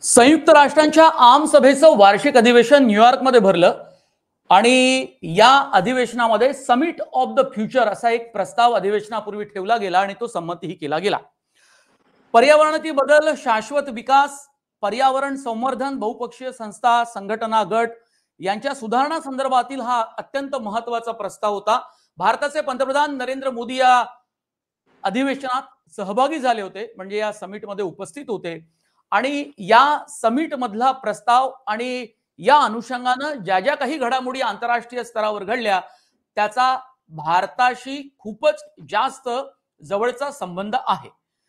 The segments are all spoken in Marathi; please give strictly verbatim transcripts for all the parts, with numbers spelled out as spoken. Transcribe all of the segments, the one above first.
संयुक्त राष्ट्रांच्या आमसभेचं वार्षिक अधिवेशन न्यूयॉर्कमध्ये भरलं आणि या अधिवेशनामध्ये समिट ऑफ द फ्युचर असा एक प्रस्ताव अधिवेशनापूर्वी ठेवला गेला आणि तो संमतही केला गेला। पर्यावरणातील बदल, शाश्वत विकास, पर्यावरण संवर्धन, बहुपक्षीय संस्था, संघटना, गट यांच्या सुधारणा संदर्भातील हा अत्यंत महत्त्वाचा प्रस्ताव होता। भारताचे पंतप्रधान नरेंद्र मोदी या अधिवेशनात सहभागी झाले होते, म्हणजे या समिटमध्ये उपस्थित होते आणि या समिट मधला प्रस्ताव आणि या अनुषंगाने ज्या ज्या काही घडामोडी आंतरराष्ट्रीय स्तरावर घडल्या त्याचा भारताशी खूपच जास्त जवळचा संबंध आहे।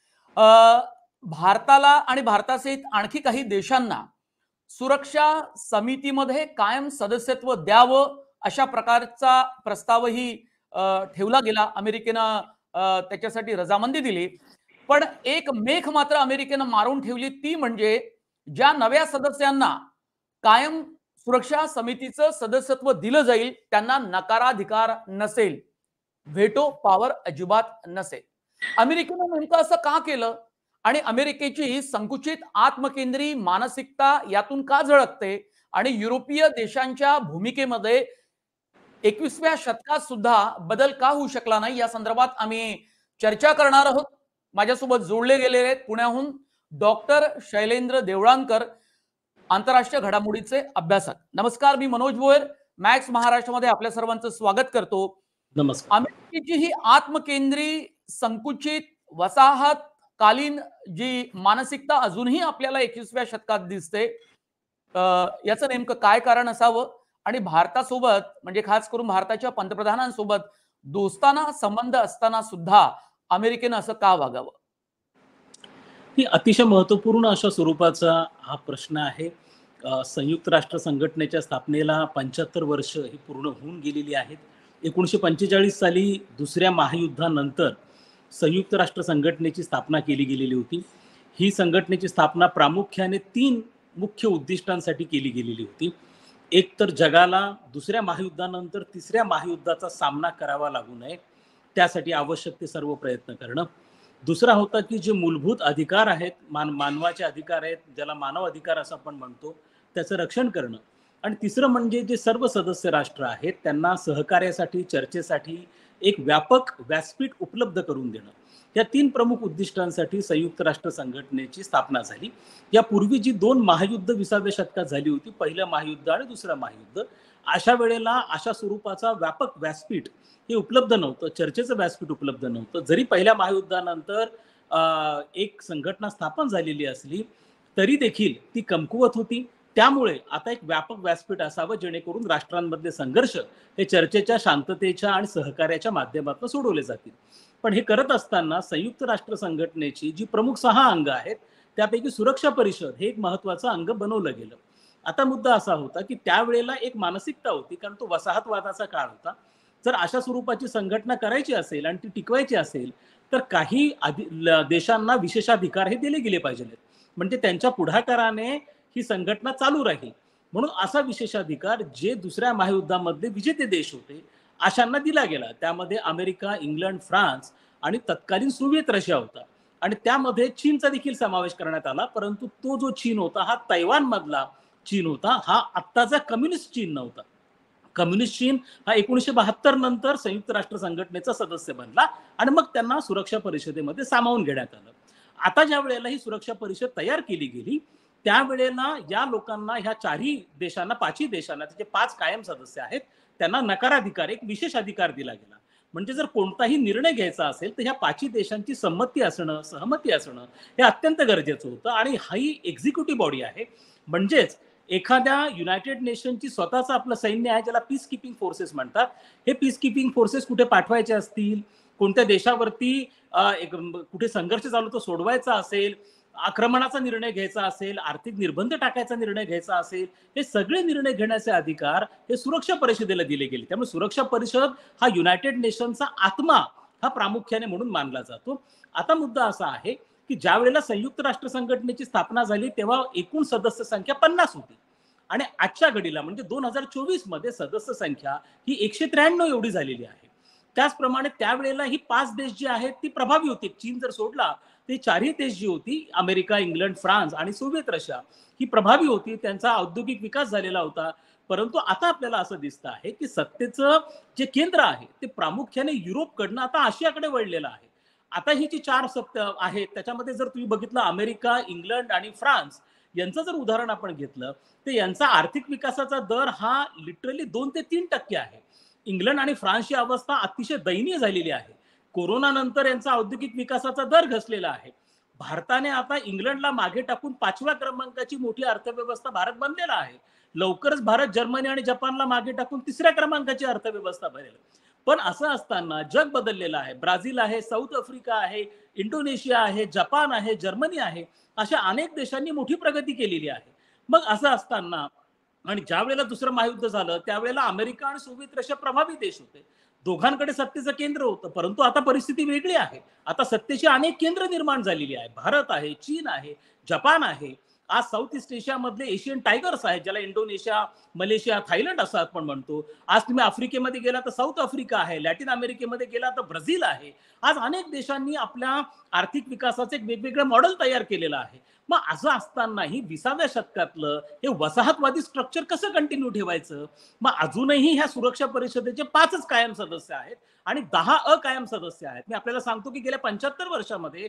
भारताला आणि भारतासहित आणखी काही देशांना सुरक्षा समितीमध्ये कायम सदस्यत्व द्यावं अशा प्रकारचा प्रस्तावही ठेवला गेला। अमेरिकेने त्याच्यासाठी रजामंदी दिली, पण एक मेख मात्र अमेरिकेने मारून ठेवली, ती म्हणजे ज्या नव्या सदस्यांना कायम सुरक्षा समितीचं सदस्यत्व दिलं जाईल त्यांना नकाराधिकार नसेल, व्हेटो पॉवर अजिबात नसेल। अमेरिकेने नेमकं असं का केलं आणि अमेरिकेची संकुचित आत्मकेंद्री मानसिकता यातून का झळकते आणि युरोपीय देशांच्या भूमिकेमध्ये एकविसाव्या शतकात सुद्धा बदल का होऊ शकला नाही, या संदर्भात आम्ही चर्चा करणार आहोत। माझ्यासोबत जोडले गेलेले आहेत पुण्याहून डॉक्टर शैलेंद्र देवळांकर, आंतरराष्ट्रीय घडामोडीचे अभ्यासक। नमस्कार, मी मनोज भोयर, मॅक्स महाराष्ट्रामध्ये आपल्या सर्वांचं स्वागत करतो। नमस्कार। अमेरिकेची ही आत्मकेंद्री संकुचित वसाहत कालीन जी मानसिकता अजूनही आपल्याला एकविसाव्या शतकात दिसते, याचं नेमकं काय कारण असावं आणि भारतासोबत म्हणजे खास करून भारताच्या पंतप्रधानांसोबत दोस्ताना संबंध असताना सुद्धा अमेरिकेने असं का वागावं? ही अतिशय महत्त्वपूर्ण अशा स्वरूपाचा हा प्रश्न आहे। संयुक्त राष्ट्र संघटनेच्या स्थापनेला पंच्याहत्तर वर्ष ही पूर्ण होऊन गेलेली आहेत। एकोणीसशे पंचेचाळीस साली दुसऱ्या महायुद्धानंतर संयुक्त राष्ट्र संघटनेची स्थापना केली गेलेली होती। ही संघटनेची स्थापना प्रामुख्याने तीन मुख्य उद्दिष्टांसाठी केली गेलेली होती। एक तर जगाला दुसऱ्या महायुद्धानंतर तिसऱ्या महायुद्धाचा सामना करावा लागू नये त्यासाठी आवश्यक ते सर्व प्रयत्न करणं। दुसरा होता की जे मूलभूत अधिकार आहेत, मान मानवाचे अधिकार आहेत, ज्याला मानव अधिकार असं आपण म्हणतो, त्याचं रक्षण करणं। आणि तिसरं म्हणजे जे सर्व सदस्य राष्ट्र आहेत त्यांना सहकार्यासाठी, चर्चेसाठी एक व्यापक व्यासपीठ उपलब्ध करून देणं। या तीन प्रमुख उद्दिष्टांसाठी संयुक्त राष्ट्र संघटनेची स्थापना झाली। यापूर्वी जी दोन महायुद्ध विसाव्या शतकात झाली होती, पहिलं महायुद्ध आणि दुसरं महायुद्ध, अशा वेळेला अशा स्वरूपाचा व्यापक व्यासपीठ हे उपलब्ध नव्हतं, चर्चेचं व्यासपीठ उपलब्ध नव्हतं। जरी पहिल्या महायुद्धानंतर एक संघटना स्थापन झालेली असली तरी देखील ती कमकुवत होती। त्यामुळे आता एक व्यापक व्यासपीठ असावं जेणेकरून राष्ट्रांमधले संघर्ष हे चर्चेच्या, शांततेच्या आणि सहकार्याच्या माध्यमातून सोडवले जातील। पण हे करत असताना संयुक्त राष्ट्र संघटनेची जी प्रमुख सहा अंग आहेत त्यापैकी सुरक्षा परिषद हे एक महत्त्वाचं अंग बनवलं गेलं। आता मुद्दा असा होता की त्यावेळेला एक मानसिकता होती, कारण तो वसाहतवादाचा काळ होता। जर अशा स्वरूपाची संघटना करायची असेल आणि ती टिकवायची असेल तर काही देशांना विशेषाधिकार हे दिले गेले पाहिजेत, म्हणजे त्यांच्या पुढाकाराने ही संघटना चालू राहील। म्हणून असा विशेषाधिकार जे दुसऱ्या महायुद्धामध्ये विजेते देश होते अशांना दिला गेला। त्यामध्ये अमेरिका, इंग्लंड, फ्रान्स आणि तत्कालीन सोव्हिएत रशिया होता आणि त्यामध्ये चीनचा देखील समावेश करण्यात आला। परंतु तो जो चीन होता हा तैवान मधला चीन होता, हा आत्ताचा कम्युनिस्ट चीन नव्हता। कम्युनिस्ट चीन हा एकोणीसशे बहात्तर नंतर संयुक्त राष्ट्र संघटनेचा सदस्य बनला आणि मग त्यांना सुरक्षा परिषदेमध्ये सामावून घेण्यात आलं। आता ज्या वेळेला ही सुरक्षा परिषद तयार केली गेली त्यावेळेला या लोकांना, ह्या चारही देशांना, पाचही देशांना, त्याचे पाच कायम सदस्य आहेत, त्यांना नकाराधिकार, एक विशेष अधिकार दिला गेला। म्हणजे जर कोणताही निर्णय घ्यायचा असेल तर ह्या पाचही देशांची संमती असणं, सहमती असणं हे अत्यंत गरजेचं होतं। आणि ही एक्झिक्युटिव्ह बॉडी आहे, म्हणजेच एखाद्या युनायटेड नेशनची स्वतःचं आपलं सैन्य आहे, ज्याला पीस कीपिंग फोर्सेस म्हणतात। हे पीस कीपिंग फोर्सेस कुठे पाठवायचे असतील, कोणत्या देशावरती कुठे संघर्ष चालू तो सोडवायचा असेल, आक्रमणाचा निर्णय घ्यायचा असेल, आर्थिक निर्बंध टाकायचा निर्णय घ्यायचा असेल, हे सगळे निर्णय घेण्याचे अधिकार हे सुरक्षा परिषदेला दिले गेले। त्यामुळे सुरक्षा परिषद हा युनायटेड नेशनचा आत्मा हा प्रामुख्याने म्हणून मानला जातो। आता मुद्दा असा आहे की ज्या वेळेला संयुक्त राष्ट्र संघटनेची स्थापना झाली तेव्हा एकूण सदस्य संख्या पन्नास होती आणि आजच्या घडीला म्हणजे दोन हजार चोवीस मध्ये सदस्य संख्या ही एकशे त्र्याण्णव एवढी झालेली आहे। त्याचप्रमाणे त्यावेळेला ही पाच देश जे आहेत ती प्रभावी होती. चीन जर सोडला ते चारही देश जी होती, अमेरिका, इंग्लंड, फ्रान्स आणि सोव्हिएत रशिया, ही प्रभावी होती. त्यांचा औद्योगिक विकास झालेला होता. परंतु आता आपल्याला असं दिसतं आहे की सत्तेचं जे केंद्र आहे ते प्रामुख्याने युरोपकडनं आता आशियाकडे वळलेलं आहे. आता ही जी चार सत्त आहेत त्याच्यामध्ये जर तुम्ही बघितलं, अमेरिका, इंग्लंड आणि फ्रान्स यांचं जर उदाहरण आपण घेतलं तर यांचा आर्थिक विकासाचा दर हा लिटरली दोन ते तीन टक्के आहे. इंग्लंड आणि फ्रान्सची अवस्था अतिशय दयनीय झालेली आहे. कोरोना नंतर यांचा औद्योगिक विकासाचा दर घसलेला आहे. भारताने आता इंग्लंडला मागे टाकून पाचव्या क्रमांकाची मोठी अर्थव्यवस्था भारत बनलेला आहे. लवकरच भारत जर्मनी आणि जपानला मागे टाकून तिसऱ्या क्रमांकाची अर्थव्यवस्था बनेल. पण असं असताना जग बदललेलं आहे. ब्राझील आहे, साऊथ आफ्रिका आहे, इंडोनेशिया आहे, जपान आहे, जर्मनी आहे, अशा अनेक देशांनी मोठी प्रगती केलेली आहे. मग असं असताना आणि ज्या वेळेला दुसरं महायुद्ध झालं त्यावेळेला अमेरिका आणि सोव्हिएत रशिया प्रभावी देश होते. दोघांकडे सत्तेचं केंद्र होतं. परंतु आता परिस्थिती वेगळी आहे. आता सत्तेची अनेक केंद्र निर्माण झालेली आहे. भारत आहे, चीन आहे, जपान आहे. आज साऊथ ईस्ट एशियामधले एशियन टायगर्स आहेत, ज्याला इंडोनेशिया, मलेशिया, थायलंड असं आपण म्हणतो. आज तुम्ही आफ्रिकेमध्ये गेला तर साऊथ आफ्रिका आहे, लॅटिन अमेरिकेमध्ये गेला तर ब्राझील आहे. आज अनेक देशांनी आपल्या आर्थिक विकासाचं एक वेगवेगळं मॉडेल तयार केलेलं आहे. मग असं असतानाही विसाव्या शतकातलं हे वसाहतवादी स्ट्रक्चर कसं कंटिन्यू ठेवायचं? मग अजूनही ह्या सुरक्षा परिषदेचे पाचच कायम सदस्य आहेत आणि दहा अकायम सदस्य आहेत. मी आपल्याला सांगतो की गेल्या पंच्याहत्तर वर्षामध्ये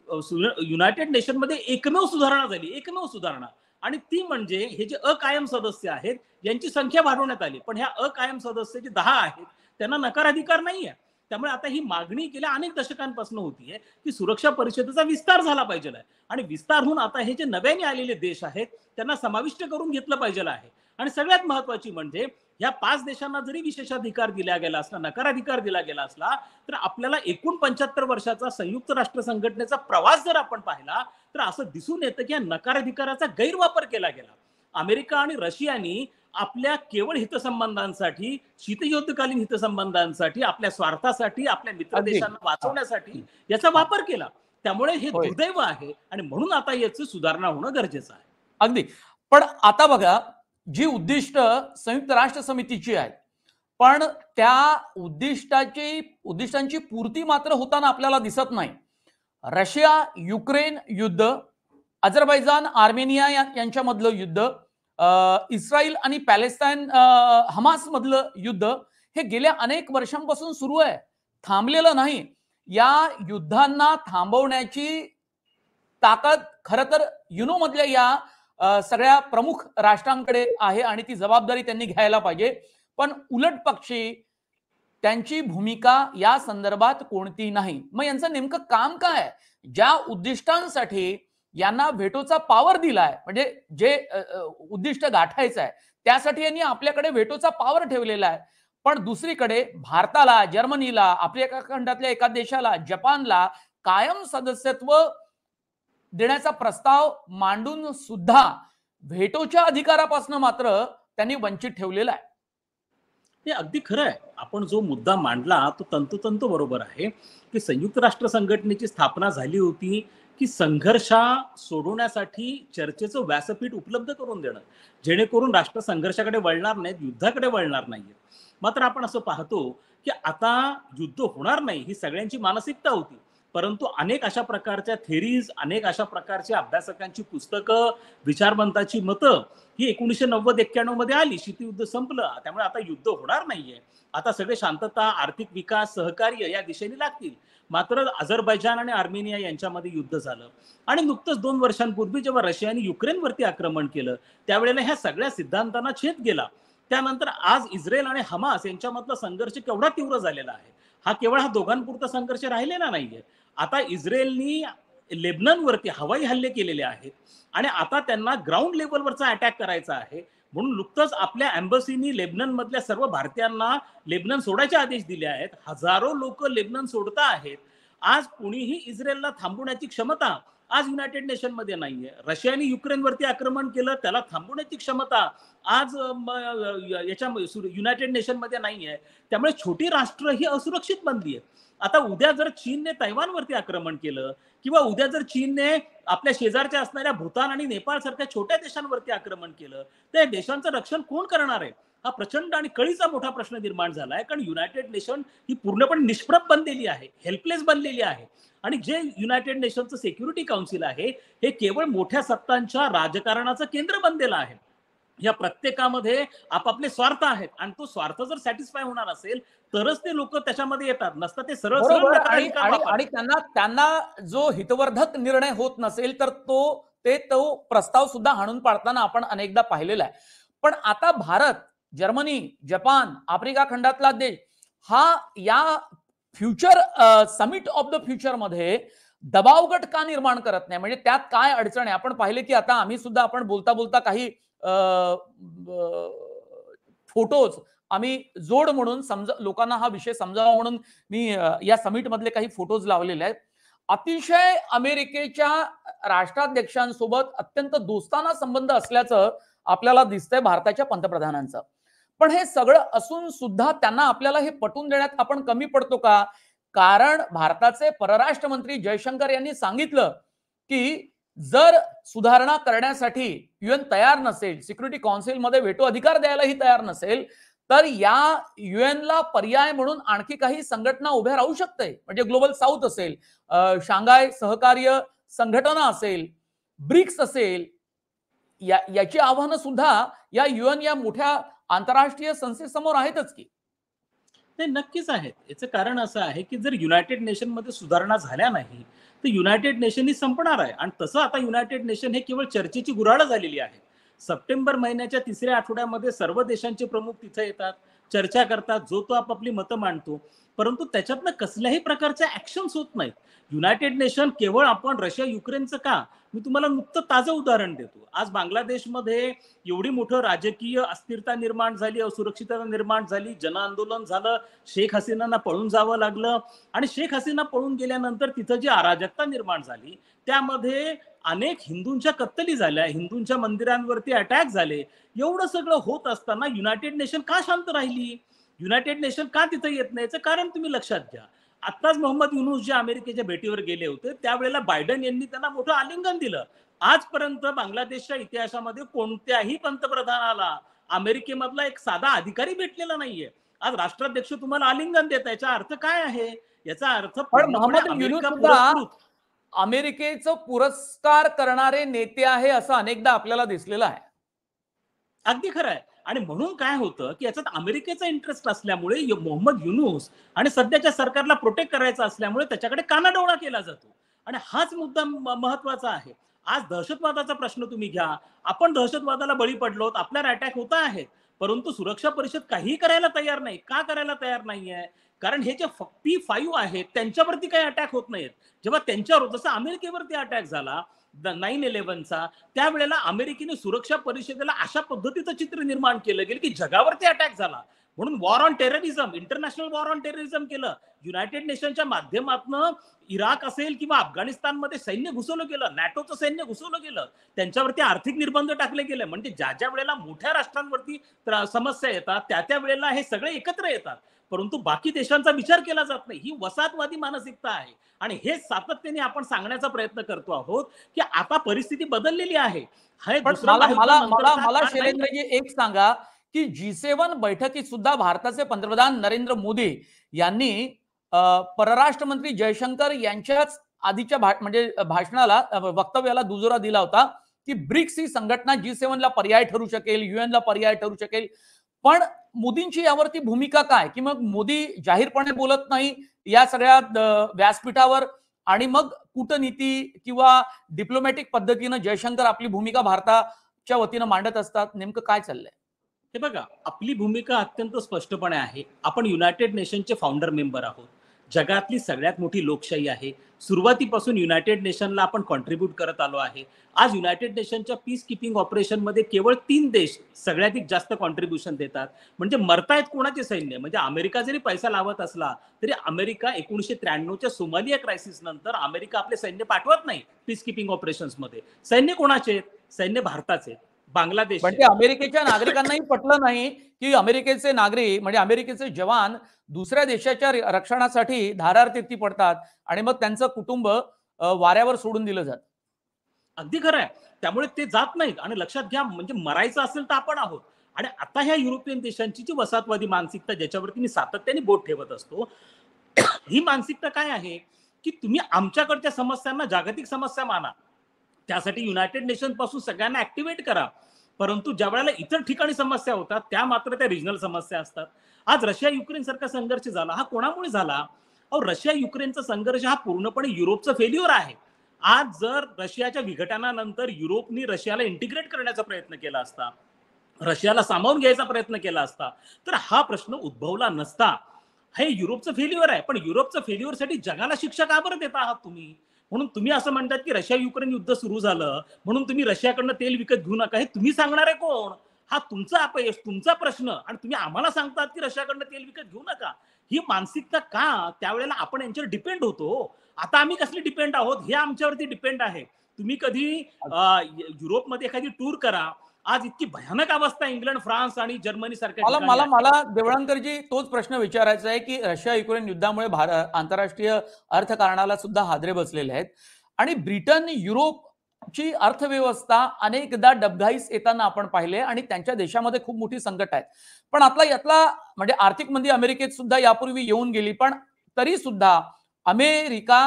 युनायटेड नेशन मध्ये एकमेव सुधारणा झाली, एकमेव सुधारणा, आणि ती म्हणजे हे जे अकायम सदस्य आहेत यांची संख्या वाढवण्यात आली. पण ह्या अकायम सदस्य जे दहा आहेत त्यांना नकार अधिकार नाहीये. त्यामुळे आता ही मागणी गेल्या अनेक दशकांपासून होतीये की सुरक्षा परिषदेचा विस्तार झाला पाहिजे आहे आणि विस्तार होऊन आता हे जे नव्याने आलेले देश आहेत त्यांना समाविष्ट करून घेतलं पाहिजे आहे. आणि सगळ्यात महत्वाची म्हणजे या पाच देशांना जरी विशेषाधिकार दिला गेला असला, नकाराधिकार दिला गेला असला, तर आपल्याला एकूण पंच्याहत्तर वर्षाचा संयुक्त राष्ट्र संघटनेचा प्रवास जर आपण पाहिला तर असं दिसून येतं की या नकाराधिकाराचा गैरवापर केला गेला. अमेरिका आणि रशियानी आपल्या केवळ हितसंबंधांसाठी, शीतयुद्धकालीन हितसंबंधांसाठी, आपल्या स्वार्थासाठी, आपल्या मित्र देशांना वाचवण्यासाठी याचा वापर केला. त्यामुळे हे दुर्दैव आहे आणि म्हणून आता याची सुधारणा होणं गरजेचं आहे. अगदी. पण आता बघा, जी उद्दिष्ट संयुक्त राष्ट्र समितीची आहेत, पण त्या उद्दिष्टाची उद्दिष्टांची पूर्ती मात्र होताना आपल्याला दिसत नाही. रशिया युक्रेन युद्ध, अझरबैजान आर्मेनिया यांच्यामधलं युद्ध, इस्रायल आणि पॅलेस्टाईन हमास मधलं युद्ध हे गेल्या अनेक वर्षांपासून सुरू आहे, थांबलेलं नाही. या युद्धांना थांबवण्याची ताकद खरं तर युनो मधल्या या सगळ्या प्रमुख राष्ट्रांकडे आहे आणि ती जबाबदारी त्यांनी घ्यायला पाहिजे. पण उलट पक्षी त्यांची भूमिका या संदर्भात कोणती नाही. मग यांचं नेमकं काम काय? ज्या उद्दिष्टांसाठी यांना व्हेटोचा पॉवर दिलाय, म्हणजे जे उद्दिष्ट गाठायचं आहे त्यासाठी यांनी आपल्याकडे व्हेटोचा पॉवर ठेवलेला आहे, पण दुसरीकडे भारताला, जर्मनीला, आफ्रिका खंडातल्या एका देशाला, जपानला कायम सदस्यत्व देण्याचा प्रस्ताव मांडून सुद्धा व्हेटोच्या अधिकारापासून मात्र त्यांनी वंचित ठेवलेला आहे. हे अगदी खरं आहे. आपण जो मुद्दा मांडला तो तंतोतंत बरोबर आहे की संयुक्त राष्ट्र संघटनेची स्थापना झाली होती की संघर्ष सोडवण्यासाठी चर्चेचं व्यासपीठ उपलब्ध करून देणं, जेणेकरून राष्ट्र संघर्षाकडे वळणार नाहीत, युद्धाकडे वळणार नाहीत. मात्र आपण असं पाहतो की आता युद्ध होणार नाही ही सगळ्यांची मानसिकता होती, परंतु अनेक अशा प्रकारच्या थेरीज, अनेक अशा प्रकारच्या अभ्यासकांची पुस्तकं, विचारवंताची मतं ही एकोणीसशे नव्वद एक्क्याण्णव मध्ये आली. शीतयुद्ध संपलं, त्यामुळे आता युद्ध होणार नाहीये. आता सगळे शांतता, आर्थिक विकास, सहकार्य या दिशेने लागतील. मात्र अझरबैजान आणि आर्मेनिया यांच्यामध्ये युद्ध झालं आणि नुकतंच दोन वर्षांपूर्वी जेव्हा रशियाने युक्रेनवरती आक्रमण केलं त्यावेळेला ह्या सगळ्या सिद्धांतांना छेद गेला. त्यानंतर आज इस्रायल आणि हमास यांच्यामधला संघर्ष केवढा तीव्र झालेला आहे. हा केवळ हा दोघांपुरता संघर्ष राहिलेला नाहीये. आता इस्रायलनी लेबननवरती हवाई हल्ले केलेले आहेत आणि आता त्यांना ग्राउंड लेवलवरचा अटॅक करायचा आहे. म्हणून नुकतंच आपल्या एम्बसीनी लेबनन मधल्या सर्व भारतीयांना लेबनन सोडायचे आदेश दिले आहेत. हजारो लोक लेबनन सोडता आहेत. आज कुणीही इस्रायलला थांबवण्याची क्षमता आज युनायटेड नेशन मध्ये नाहीये. रशियाने युक्रेनवरती आक्रमण केलं, त्याला थांबवण्याची क्षमता आज याच्या युनायटेड नेशन मध्ये नाहीये. त्यामुळे छोटी राष्ट्र ही असुरक्षित बनली आहे. आता उद्या जर चीनने तैवानवरती आक्रमण केलं किंवा उद्या जर चीनने आपल्या शेजारच्या असणाऱ्या भूतान आणि नेपाळ सारख्या छोट्या देशांवरती आक्रमण केलं तर या देशांचं रक्षण कोण करणार आहे? हा प्रचंड आणि कळीचा मोठा प्रश्न निर्माण झाला आहे. कारण युनायटेड नेशन ही पूर्णपणे निष्प्रभ बनलेली आहे, हेल्पलेस बनलेली आहे. आणि जे युनायटेड नेशनचं सिक्युरिटी काउन्सिल आहे हे केवळ मोठ्या सत्तांच्या राजकारणाचं केंद्र बनलेलं आहे. या प्रत्येकामध्ये आपापले स्वार्थ आहेत आणि तो स्वार्थ जर सॅटिस्फाय होणार असेल तरच ते लोक त्याच्यामध्ये येतात, नसतात ते सरळ सरळ बरोबर. आणि मताधिकार आणि वापरतात. आणि त्यांना त्यांना जो हितवर्धक निर्णय होत नसेल तर तो ते तो प्रस्ताव सुद्धा हाणून पाडताना आपण अनेकदा पाहिलेला आहे. पण आता भारत, जर्मनी, जपान, आफ्रिका खंडातला देश हा या future summit of the future मध्ये दबाव गट का निर्माण करत नाही? म्हणजे त्यात काय अडचण आहे? आपण पाहिले की आता आम्ही सुद्धा आपण बोलता बोलता काही फोटोज आम्ही जोड म्हणून समजा लोकांना हा विषय समजावा म्हणून मी या समिट मधले काही फोटोज लावलेले आहेत. अतिशय अमेरिकेच्या राष्ट्राध्यक्षांसोबत अत्यंत दोस्ताना संबंध असल्याचं आपल्याला दिसतंय भारताच्या पंतप्रधानांचं. पण हे सगळं असून सुद्धा त्यांना आपल्याला हे पटवून देण्यात आपण कमी पडतो का? कारण भारताचे परराष्ट्र मंत्री जयशंकर यांनी सांगितलं की जर सुधारणा करण्यासाठी युएन तयार नसेल, सिक्युरिटी काउन्सिलमध्ये व्हेटो अधिकार द्यायलाही तयार नसेल, तर या युएनला पर्याय म्हणून आणखी काही संघटना उभ्या राहू शकते. म्हणजे ग्लोबल साऊथ असेल, शांघाय सहकार्य संघटना असेल, ब्रिक्स असेल, या याची आव्हानं सुद्धा या युएन या मोठ्या आंतरराष्ट्रीय संस्थेसमोर आहेतच की. नाही, नक्कीच आहेत. याचं कारण असं आहे की जर युनायटेड नेशन मध्ये सुधारणा झाल्या नाही तर युनायटेड नेशन ही संपणार आहे. आणि तसं आता युनायटेड नेशन हे केवळ चर्चेची गुऱ्हाळं झालेली आहे. सप्टेंबर महिन्याच्या तिसऱ्या आठवड्यामध्ये सर्व देशांचे प्रमुख तिथे येतात, चर्चा करतात, जो तो आपापली मतं मांडतो, परंतु त्याच्यातनं कसल्याही प्रकारच्या ऍक्शन्स होत नाहीत. युनायटेड नेशन केवळ आपण रशिया युक्रेनचं का, मी तुम्हाला नुकतं ताजं उदाहरण देतो. आज बांगलादेशमध्ये एवढी मोठं राजकीय अस्थिरता निर्माण झाली, असुरक्षितता निर्माण झाली, जनआंदोलन झालं, शेख हसीनांना पळून जावं लागलं. आणि शेख हसीना पळून गेल्यानंतर तिथं जी अराजकता निर्माण झाली त्यामध्ये अनेक हिंदूंच्या कत्तली झाल्या, हिंदूंच्या मंदिरांवरती अटॅक झाले. एवढं सगळं होत असताना युनायटेड नेशन का शांत राहिली? युनायटेड नेशन का तिथं येत नाही? याचं कारण तुम्ही लक्षात घ्या. आत्ताच मोहम्मद युनूस जे अमेरिकेच्या भेटीवर गेले होते त्यावेळेला बायडन यांनी त्यांना मोठं आलिंगन दिलं. आजपर्यंत बांगलादेशच्या इतिहासामध्ये कोणत्याही पंतप्रधानाला अमेरिकेमधला एक साधा अधिकारी भेटलेला नाहीये. आज राष्ट्राध्यक्ष तुम्हाला आलिंगन देत, याचा अर्थ काय आहे? याचा अर्थ पण मोहम्मद युनूस अमेरिका सुद्धा पुरस्कृत अमेरिकेचं पुरस्कार करणारे नेते आहे असं अनेकदा आपल्याला दिसलेलं आहे. अगदी खरं आहे. आणि म्हणून काय होतं की याच्यात अमेरिकेचा इंटरेस्ट असल्यामुळे मोहम्मद युनूस आणि सध्याच्या सरकारला प्रोटेक्ट करायचं असल्यामुळे त्याच्याकडे कानाडोळा केला जातो. आणि हाच मुद्दा महत्वाचा आहे. आज दहशतवादाचा प्रश्न तुम्ही घ्या, आपण दहशतवादाला बळी पडलो, आपल्यावर अटॅक होत आहेत, परंतु सुरक्षा परिषद काहीही करायला तयार नाही. का करायला तयार नाहीये? कारण हे जे पी फाईव्ह आहेत त्यांच्यावरती काही अटॅक होत नाहीत. जेव्हा त्यांच्यावर जसं अमेरिकेवरती अटॅक झाला नाईन इलेव्हनचा, त्यावेळेला अमेरिकेने सुरक्षा परिषदेला अशा पद्धतीचं चित्र निर्माण केलं गेलं की जगावरती अटॅक झाला म्हणून war on terrorism, international war on terrorism केलं. युनायटेड नेशनच्या माध्यमातून इराक असेल किंवा अफगाणिस्तानमध्ये सैन्य घुसवलं गेलं, नॅटोचं सैन्य घुसवलं गेलं, त्यांच्यावरती आर्थिक निर्बंध टाकले गेले. म्हणजे ज्या ज्या वेळेला मोठ्या राष्ट्रांवरती समस्या येतात त्या त्या वेळेला हे सगळे एकत्र येतात, परंतु बाकी देशांचा विचार केला जात नाही. ही वसाहतवादी मानसिकता आहे. आणि हे सातत्याने आपण सांगण्याचा प्रयत्न करतो आहोत की आता परिस्थिती बदललेली आहे. पण मला मला मला मला शैलेंद्रजी एक सांगा की जी सेवन बैठकीत सुद्धा भारताचे पंतप्रधान नरेंद्र मोदी यांनी परराष्ट्र मंत्री जयशंकर यांच्याच आधीच्या म्हणजे भाषणाला वक्तव्याला दुजोरा दिला होता की ब्रिक्स ही संघटना जी सेव्हनला पर्याय ठरू शकेल, युएनला पर्याय ठरू शकेल. पण मोदींची यावरती भूमिका काय? की मग मोदी जाहीरपणे बोलत नाही या सगळ्या व्यासपीठावर आणि मग कूटनीती किंवा डिप्लोमॅटिक पद्धतीनं जयशंकर आपली भूमिका भारताच्या वतीनं मांडत असतात. नेमकं काय चाललंय? हे बघा, आपली भूमिका अत्यंत स्पष्टपणे आहे. आपण युनायटेड नेशनचे फाउंडर मेंबर आहोत. जगातली सगळ्यात मोठी लोकशाही आहे. सुरुवातीपासून युनायटेड नेशनला आपण कॉन्ट्रीब्यूट करत आलो आहे. आज युनायटेड नेशनच्या पीस किपिंग ऑपरेशन मध्ये केवळ तीन देश सगळ्यात जास्त कॉन्ट्रीब्युशन देतात. म्हणजे मरतायत कोणाचे सैन्य? म्हणजे अमेरिका जरी पैसा लावत असला तरी अमेरिका एकोणीसशे त्र्याण्णवच्या सोमालिया क्रायसिस नंतर अमेरिका आपले सैन्य पाठवत नाही पीस किपिंग ऑपरेशन्स मध्ये. सैन्य कोणाचे? सैन्य भारताचे, बांगलादेश. म्हणजे अमेरिकेच्या नागरिकांनाही पटलं नाही की अमेरिकेचे नागरिक म्हणजे अमेरिकेचे जवान दुसऱ्या देशाच्या रक्षणासाठी धारातीर्थी पडतात आणि मग त्यांचं कुटुंब वाऱ्यावर सोडून दिलं जात. अगदी खरं आहे. त्यामुळे ते जात नाहीत. आणि लक्षात घ्या, म्हणजे मरायचं असेल तर आपण आहोत. आणि आता ह्या युरोपियन देशांची जी वसाहतवादी मानसिकता ज्याच्यावरती मी सातत्याने बोट ठेवत असतो, ही मानसिकता काय आहे की तुम्ही आमच्याकडच्या समस्यांना जागतिक समस्या माना, त्यासाठी युनायटेड नेशन पासून सगळ्यांना ऍक्टिव्हेट करा, परंतु ज्या वेळेला इतर ठिकाणी समस्या होतात त्या मात्र त्या रिजनल समस्या असतात. आज रशिया युक्रेन सारखा संघर्ष झाला, हा कोणामुळे झाला? अहो, रशिया युक्रेनचा संघर्ष हा पूर्णपणे युरोपचं फेल्युअर आहे. आज जर रशियाच्या विघटनानंतर युरोपनी रशियाला इंटिग्रेट करण्याचा प्रयत्न केला असता, रशियाला सामावून घ्यायचा प्रयत्न केला असता, तर हा प्रश्न उद्भवला नसता. हे युरोपचं फेल्युअर आहे, पण युरोपचं फेल्युअरसाठी जगाला शिक्षा का बरं देता आहात तुम्ही? म्हणून तुम्ही असं म्हणतात की रशिया युक्रेन युद्ध सुरू झालं म्हणून तुम्ही रशियाकडनं तेल विकत घेऊ नका, हे तुम्ही सांगणार आहे कोण? हा तुमचा अपयश, तुमचा प्रश्न, आणि तुम्ही आम्हाला सांगतात की रशियाकडनं तेल विकत घेऊ नका. ही मानसिकता का? त्यावेळेला आपण यांच्यावर डिपेंड होतो. आता आम्ही कसले डिपेंड आहोत? हे आमच्यावरती डिपेंड आहे. तुम्ही कधी युरोपमध्ये एखादी टूर करा, आज इतकी भयानक अवस्था इंग्लंड, फ्रान्स आणि जर्मनी सारख्या मला ठिकाणी मला आहे. मला देवळांकरजी तोच प्रश्न विचारायचा आहे की रशिया युक्रेन युद्धामुळे भारत आंतरराष्ट्रीय अर्थकारणाला सुद्धा हादरे बसलेले आहेत आणि ब्रिटन, युरोपची अर्थव्यवस्था अनेकदा डबघाईस येताना आपण पाहिले आणि त्यांच्या देशामध्ये खूप मोठी संकट आहेत. पण आपला यातला म्हणजे आर्थिक मंदी अमेरिकेत सुद्धा यापूर्वी येऊन गेली, पण तरी सुद्धा अमेरिका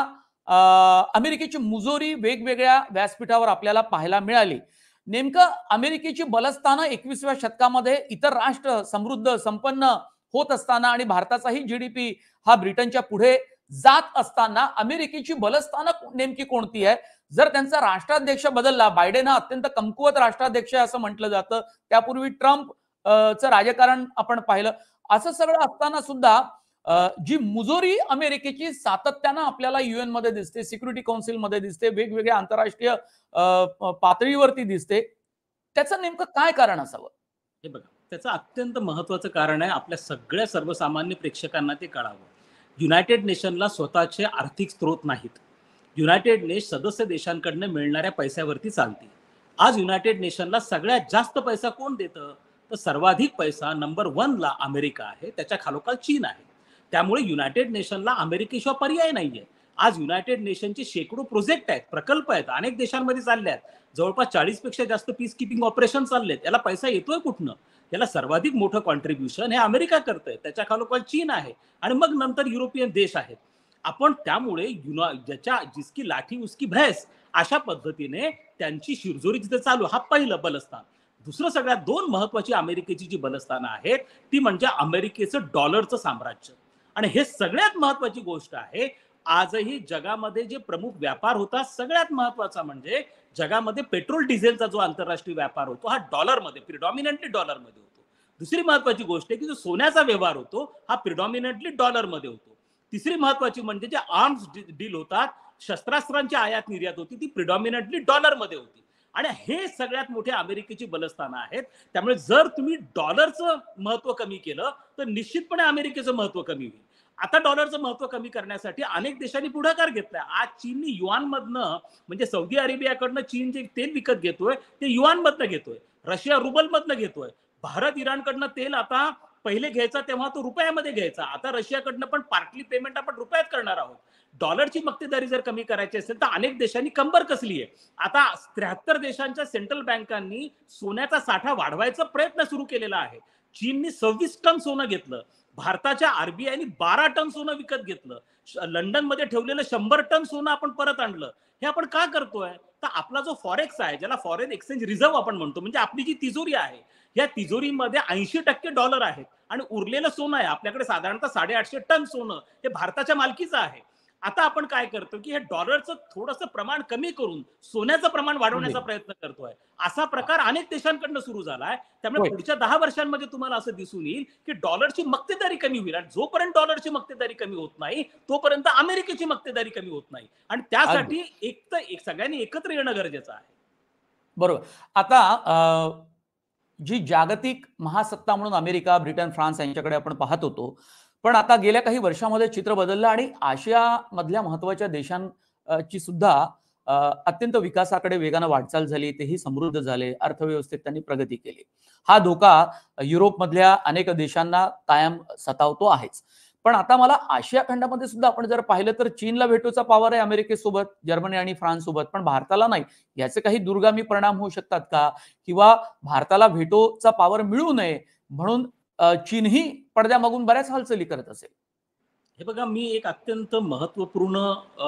अमेरिकेची मुजोरी वेगवेगळ्या व्यासपीठावर आपल्याला पाहायला मिळाली. नेमकं अमेरिकेची बलस्थानं एकविसाव्या शतकामध्ये इतर राष्ट्र समृद्ध संपन्न होत असताना आणि भारताचाही जीडीपी हा ब्रिटनच्या पुढे जात असताना अमेरिकेची बलस्थानं नेमकी कोणती आहे? जर त्यांचा राष्ट्राध्यक्ष बदलला, बायडेन हा अत्यंत कमकुवत राष्ट्राध्यक्ष असं म्हटलं जातं, त्यापूर्वी ट्रम्प चं राजकारण आपण पाहिलं, असं सगळं असताना सुद्धा जी मुजोरी अमेरिकेची सातत्यानं आपल्याला युएन मध्ये दिसते, सिक्युरिटी काउन्सिल मध्ये दिसते, वेगवेगळ्या आंतरराष्ट्रीय पातळीवरती दिसते, त्याचं नेमकं काय कारण असावं? हे बघा, त्याचं अत्यंत महत्वाचं कारण आहे, आपल्या सगळ्या सर्वसामान्य प्रेक्षकांना ते कळावं. युनायटेड नेशनला स्वतःचे आर्थिक स्रोत नाहीत. युनायटेड नेशन सदस्य देशांकडनं मिळणाऱ्या पैशावरती चालते. आज युनायटेड नेशनला सगळ्यात जास्त पैसा कोण देतं? तर सर्वाधिक पैसा नंबर वन ला अमेरिका आहे, त्याच्या खालोखाल चीन आहे. त्यामुळे युनायटेड नेशनला अमेरिकेशिवाय पर्याय नाहीये. आज युनायटेड नेशनचे शेकडो प्रोजेक्ट आहेत, प्रकल्प आहेत, अनेक देशांमध्ये चालले आहेत. जवळपास चाळीस पेक्षा जास्त पीस कीपिंग ऑपरेशन चाललेत. याला पैसा येतोय कुठनं? याला सर्वाधिक मोठं कॉन्ट्रीब्युशन हे अमेरिका करतंय, त्याच्या खालोखाल चीन आहे आणि मग नंतर युरोपियन देश आहेत. आपण त्यामुळे युना ज्याच्या जिसकी लाठी उसकी भैंस अशा पद्धतीने त्यांची शिरजोरी जिथे चालू, हा पहिलं बलस्थान. दुसरं सगळ्यात दोन महत्वाची अमेरिकेची जी बलस्थानं आहेत ती म्हणजे अमेरिकेचं डॉलरचं साम्राज्य. आणि हे सगळ्यात महत्वाची गोष्ट आहे. आजही जगामध्ये जे प्रमुख व्यापार होता, सगळ्यात महत्वाचा म्हणजे जगामध्ये पेट्रोल डिझेलचा जो आंतरराष्ट्रीय व्यापार होतो हा डॉलरमध्ये, प्रिडॉमिनंटली डॉलरमध्ये होतो. दुसरी महत्वाची गोष्ट आहे की जो सोन्याचा व्यवहार होतो हा प्रिडॉमिनंटली डॉलरमध्ये होतो. तिसरी महत्वाची म्हणजे जे आर्म्स डील होतात, शस्त्रास्त्रांची आयात निर्यात होती, ती प्रिडॉमिनंटली डॉलरमध्ये होती. आणि हे सगळ्यात मोठे अमेरिकेची बलस्थानं आहेत. त्यामुळे जर तुम्ही डॉलरचं महत्व कमी केलं तर निश्चितपणे अमेरिकेचं महत्व कमी होईल. आता डॉलरचं महत्व कमी करण्यासाठी अनेक देशांनी पुढाकार घेतलाय. आज चीननी युआन मधनं, म्हणजे सौदी अरेबियाकडनं चीन जे तेल विकत घेतोय ते युआन मधनं घेतोय, रशिया रुबल मधनं घेतोय. भारत इराणकडनं तेल आता पहिले घ्यायचा तेव्हा तो रुपयामध्ये घ्यायचा, आता रशियाकडनं पण पार्टली पेमेंट आपण रुपयात करणार आहोत. डॉलरची मक्तेदारी जर कमी करायची असेल तर अनेक देशांनी कंबर कसली आहे. आता त्र्याहत्तर देशांच्या सेंट्रल बँकांनी सोन्याचा साठा वाढवायचा प्रयत्न सुरू केलेला आहे. चीननी सव्वीस टन सोनं घेतलं, भारताच्या आरबीआयनी बारा टन सोनं विकत घेतलं, लंडन मध्ये ठेवलेलं शंभर टन सोनं आपण परत आणलं. हे आपण का करतोय? तर आपला जो फॉरेक्स आहे, ज्याला फॉरेन एक्सचेंज रिझर्व्ह आपण म्हणतो, म्हणजे आपली जी तिजोरी आहे, या तिजोरीमध्ये ऐंशी टक्के डॉलर आहेत आणि उरलेलं सोनं आहे आपल्याकडे साधारणतः साडेआठशे टन सोनं, हे भारताच्या मालकीचं आहे. आता आपण काय करतो की हे डॉलरचं थोडंसं प्रमाण कमी करून सोन्याचं प्रमाण वाढवण्याचा प्रयत्न करतोय. असा प्रकार अनेक देशांकडनं सुरू झालाय. त्यामुळे पुढच्या दहा वर्षांमध्ये तुम्हाला असं दिसून येईल की डॉलरची मक्तेदारी कमी होईल आणि जोपर्यंत डॉलरची मक्तेदारी कमी होत नाही तोपर्यंत अमेरिकेची मक्तेदारी कमी होत नाही. आणि त्यासाठी एक तर एक सगळ्यांनी एकत्र येणं गरजेचं आहे. बरोबर. आता जी जागतिक महासत्ता म्हणून अमेरिका, ब्रिटन, फ्रान्स यांच्याकडे आपण पाहत होतो, पण आता गेल्या काही वर्षांमध्ये चित्र बदललं आणि आशिया मधल्या महत्वाच्या देशांची सुद्धा अत्यंत विकासाकडे वेगानं वाटचाल झाली, तेही समृद्ध झाले, अर्थव्यवस्थेत त्यांनी प्रगती केली. हा धोका युरोप मधल्या अनेक देशांना कायम सतावतो आहेच. पण पण आता मला आशिया खंडामध्ये सुद्धा आपण जर पाहिलं तर चीनला व्हेटोचा पॉवर आहे अमेरिकेसोबत, जर्मनी आणि फ्रान्स सोबत, पण भारताला नाही. याचे काही दुर्गामी परिणाम होऊ शकतात का? किंवा भारताला व्हेटोचा पॉवर मिळू नये म्हणून चीनही पडद्यामागून बऱ्याच हालचाली करत असेल? हे बघा, मी एक अत्यंत महत्त्वपूर्ण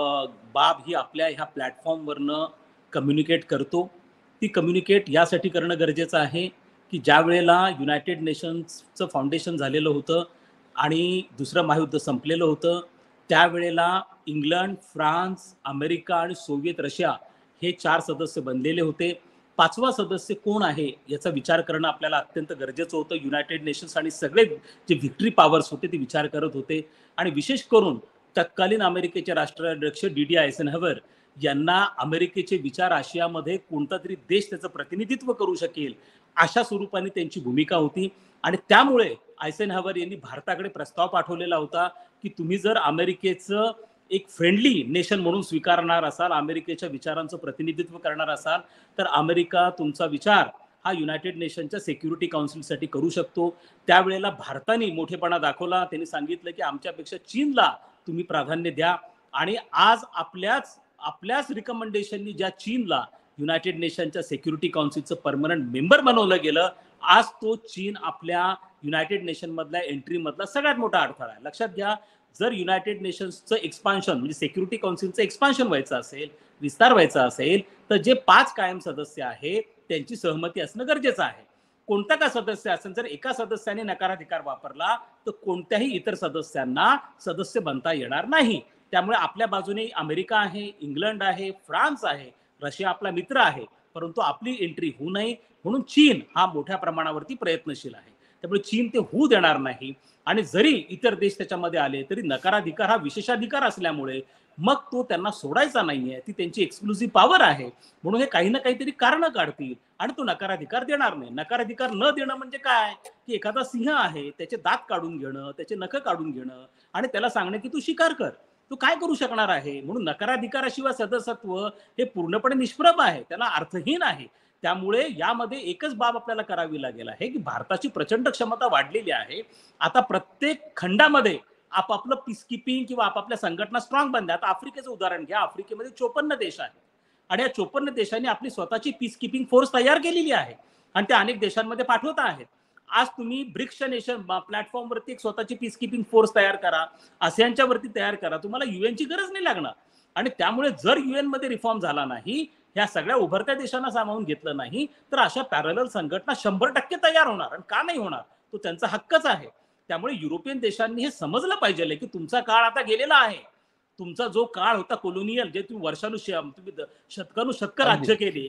बाब ही आपल्या ह्या प्लॅटफॉर्मवरनं कम्युनिकेट करतो. ती कम्युनिकेट यासाठी करणं गरजेचं आहे की ज्या वेळेला युनायटेड नेशन्सचं फाउंडेशन झालेलं होतं आणि दुसरं महायुद्ध संपलेलं होतं, त्यावेळेला इंग्लंड, फ्रान्स, अमेरिका आणि सोव्हिएत रशिया हे चार सदस्य बनलेले होते. पाचवा सदस्य कोण आहे याचा विचार करणं आपल्याला अत्यंत गरजेचं होतं. युनायटेड नेशन्स आणि सगळे जे व्हिक्टरी पॉवर्स होते ते विचार करत होते आणि विशेष करून तत्कालीन अमेरिकेचे राष्ट्राध्यक्ष डी डी आयसेनहॉवर यांना अमेरिकेचे विचार आशियामध्ये कोणता तरी देश त्याचं प्रतिनिधित्व करू शकेल अशा स्वरूपाने त्यांची भूमिका होती. आणि त्यामुळे आयसेनहॉवर यांनी भारताकडे प्रस्ताव पाठवलेला होता की तुम्ही जर अमेरिकेचं एक फ्रेंडली नेशन म्हणून स्वीकारणार असाल, अमेरिकेच्या विचारांचं प्रतिनिधित्व करणार असाल, तर अमेरिका तुमचा विचार हा युनायटेड नेशनच्या सिक्युरिटी काउन्सिलसाठी करू शकतो. त्यावेळेला भारताने मोठेपणा दाखवला. त्यांनी सांगितलं की आमच्यापेक्षा चीनला तुम्ही प्राधान्य द्या. आणि आज आपल्याच आपल्याच रिकमेंडेशननी ज्या चीनला युनायटेड नेशनच्या सिक्युरिटी काउन्सिलचं परमनंट मेंबर बनवलं गेलं, आज तो चीन आपल्या युनायटेड नेशन मधल्या एंट्री मधला सगळ्यात मोठा अडथळा आहे. लक्षात घ्या, जर युनायटेड नेशन्सचं एक्सपान्शन म्हणजे सिक्युरिटी काउन्सिलचं एक्सपान्शन व्हायचं असेल, विस्तार व्हायचा असेल, तर जे पाच कायम सदस्य आहेत त्यांची सहमती असणं गरजेचं आहे. कोणता का सदस्य असेल, जर एका सदस्याने नकाराधिकार वापरला तर कोणत्याही इतर सदस्यांना सदस्य बनता येणार नाही. त्यामुळे आपल्या बाजूने अमेरिका आहे, इंग्लंड आहे, फ्रान्स आहे, रशिया आपला मित्र आहे, परंतु आपली एंट्री होऊ नये म्हणून चीन हा मोठ्या प्रमाणावरती प्रयत्नशील आहे. त्यामुळे चीन ते होऊ देणार नाही. आणि जरी इतर देश त्याच्यामध्ये आले तरी नकाराधिकार हा विशेषाधिकार असल्यामुळे मग तो त्यांना सोडायचा नाहीये. ती त्यांची एक्सक्लुसिव्ह पॉवर आहे. म्हणून हे काही ना काहीतरी कारण काढतील आणि तो नकाराधिकार देणार नाही. नकाराधिकार न देणं म्हणजे काय, की एखादा सिंह आहे त्याचे दात काढून घेणं, त्याचे नख काढून घेणं आणि त्याला सांगणं की तू शिकार कर. तो काय करू शकणार आहे? म्हणून नकाराधिकाराशिवाय सदस्यत्व हे पूर्णपणे निष्प्रभ आहे, त्याला अर्थहीन आहे. त्यामुळे यामध्ये एकच बाब आपल्याला करावी लागेल आहे की भारताची प्रचंड क्षमता वाढलेली आहे. आता प्रत्येक खंडामध्ये आपापलं पीस कीपिंग किंवा आपापल्या संघटना स्ट्रॉंग बनल्या. आता आफ्रिकेचं उदाहरण घ्या. आफ्रिकेमध्ये चोपन्न देश आहेत आणि या चोपन्न देशांनी आपली स्वतःची पीस कीपिंग फोर्स तयार केलेली आहे आणि त्या अनेक देशांमध्ये पाठवत आहेत. आज तुम्ही ब्रिक्स नेशन प्लॅटफॉर्मवरती एक स्वतःची पीस कीपिंग फोर्स तयार करा, आसियानच्या वरती तयार करा, तुम्हाला युएनची गरज नाही लागणार. आणि त्यामुळे जर युएन मध्ये रिफॉर्म झाला नाही, ह्या सगळ्या उभरत्या देशांना सामावून घेतलं नाही, तर अशा पॅरलल संघटना शंभर टक्के तयार होणार. आणि का नाही होणार? तो त्यांचा हक्कच आहे. त्यामुळे युरोपियन देशांनी हे समजलं पाहिजे की तुमचा काळ आता गेलेला आहे. तुमचा जो काळ होता कोलोनियल, जे तुम्ही वर्षानुश तुम्ही शतकानुशतक राज्य केले,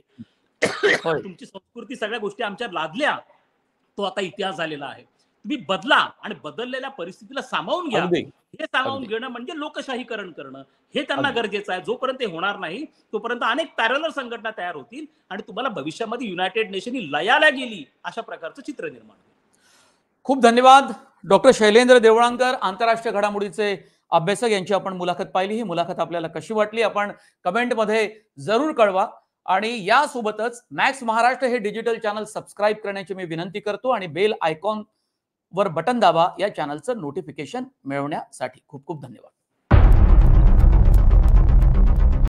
तुमची संस्कृती सगळ्या गोष्टी आमच्या लादल्या, तो आता इतिहास झालेला आहे. तुम्ही बदला आणि बदललेल्या परिस्थितीला सामावून घ्या. हे सामावून घेणं म्हणजे लोकशाहीकरण करणं हे त्यांना गरजेचं आहे. जोपर्यंत ते होणार नाही तोपर्यंत अनेक पॅरलल संघटना तयार होतील आणि तुम्हाला भविष्यामध्ये युनायटेड नेशन ही लयाला गेली अशा प्रकारचं चित्र निर्माण होईल. खूप धन्यवाद डॉक्टर शैलेंद्र देवळांकर, आंतरराष्ट्रीय घडामोडीचे अभ्यासक, यांची आपण मुलाखत पाहिली. ही मुलाखत आपल्याला कशी वाटली आपण कमेंटमध्ये जरूर कळवा. आणि यासोबतच मॅक्स महाराष्ट्र हे डिजिटल चॅनल सबस्क्राईब करण्याची मी विनंती करतो आणि बेल आयकॉन वर बटन दाबा या चॅनलचं नोटिफिकेशन मिळवण्यासाठी. खूप खूप धन्यवाद.